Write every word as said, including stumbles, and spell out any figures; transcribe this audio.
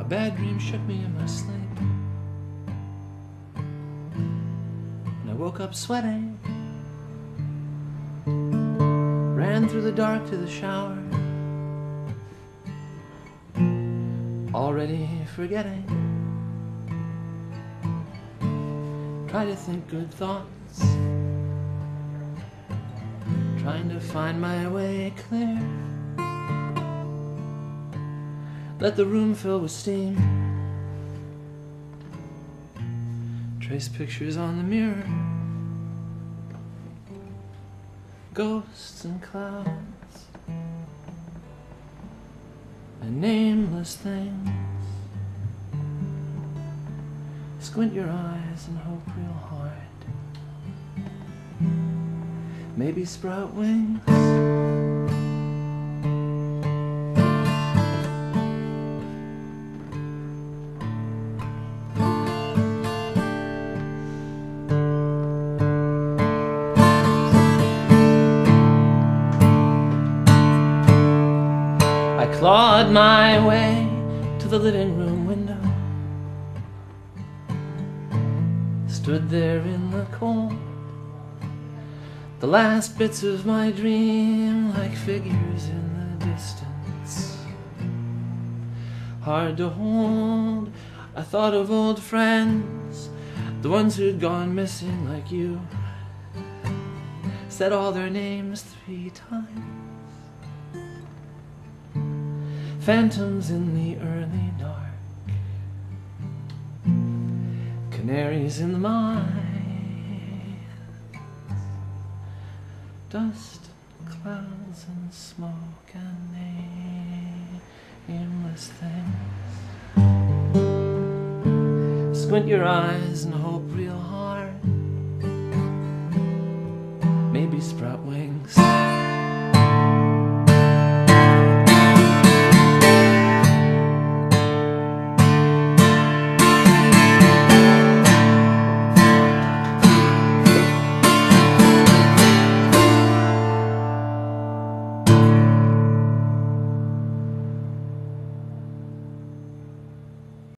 bad dream shook me in my sleep, and I woke up sweating. Ran through the dark to the shower, already forgetting. Try to think good thoughts, trying to find my way clear. Let the room fill with steam, trace pictures on the mirror, ghosts and clouds and nameless things. Squint your eyes and hope real hard, maybe sprout wings. I clawed my way to the living room window, stood there in the cold, the last bits of my dream like figures in the distance, hard to hold. I thought of old friends, the ones who'd gone missing like you, said all their names three times. Phantoms in the early dark, canaries in the mine, dust, clouds and smoke and nameless things. Squint your eyes and hope real hard, maybe sprout wings.